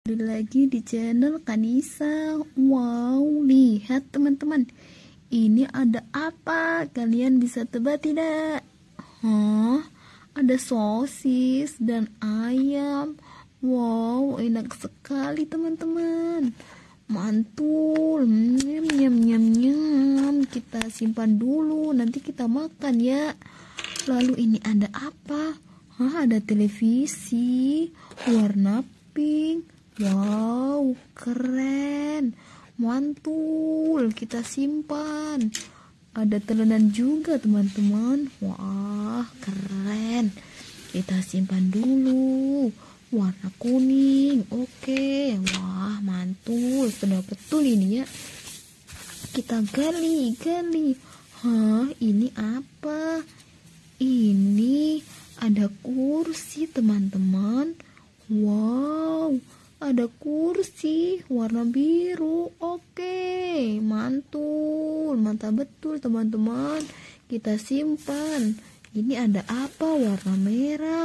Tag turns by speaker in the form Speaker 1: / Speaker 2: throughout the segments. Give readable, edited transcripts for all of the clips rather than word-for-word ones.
Speaker 1: Kembali lagi di channel Kanisa. Wow, lihat teman-teman, ini ada apa? Kalian bisa tebak tidak? Ada sosis dan ayam. Wow, enak sekali teman-teman. Mantul. Nyam nyam nyam nyam. Kita simpan dulu, nanti kita makan ya. Lalu ini ada apa? Ada televisi warna pink. Wow, keren. Mantul, kita simpan. Ada telengan juga teman-teman. Wah, keren. Kita simpan dulu. Warna kuning. Oke. Wah, mantul. Sudah betul ini ya. Kita gali. Ini apa? Ini ada kursi teman-teman. Wow, ada kursi warna biru. Oke, mantul. Mantap betul teman-teman. Kita simpan. Ini ada apa? Warna merah.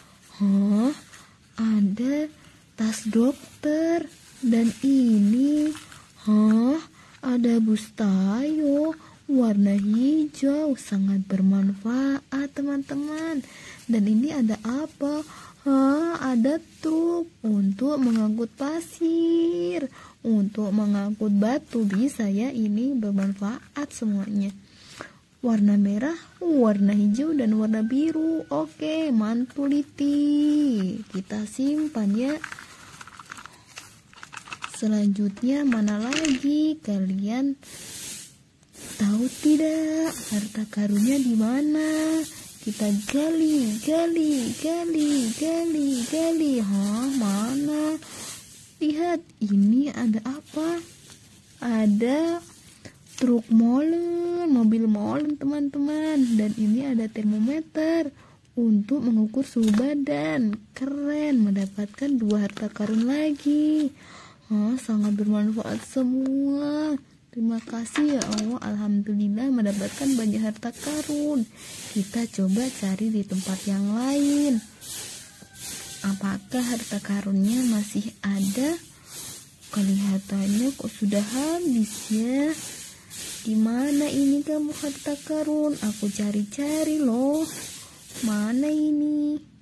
Speaker 1: Ada tas dokter. Dan ini ada bustayo warna hijau. Sangat bermanfaat teman-teman. Dan ini ada apa? Ada truk untuk mengangkut pasir, untuk mengangkut batu, bisa ya, ini bermanfaat semuanya. Warna merah, warna hijau, dan warna biru. Oke, mantul iti. Kita simpan ya. Selanjutnya mana lagi? Kalian tahu tidak harta karunnya di mana? Kita gali. Mana? Lihat, ini ada apa? Ada truk molen, mobil molen teman-teman. Dan ini ada termometer untuk mengukur suhu badan. Keren, mendapatkan 2 harta karun lagi. Sangat bermanfaat semua. Terima kasih ya Allah, alhamdulillah mendapatkan banyak harta karun. Kita coba cari di tempat yang lain. Apakah harta karunnya masih ada? Kelihatannya kok sudah habis ya. Di mana ini kamu harta karun? Aku cari-cari loh. Mana ini?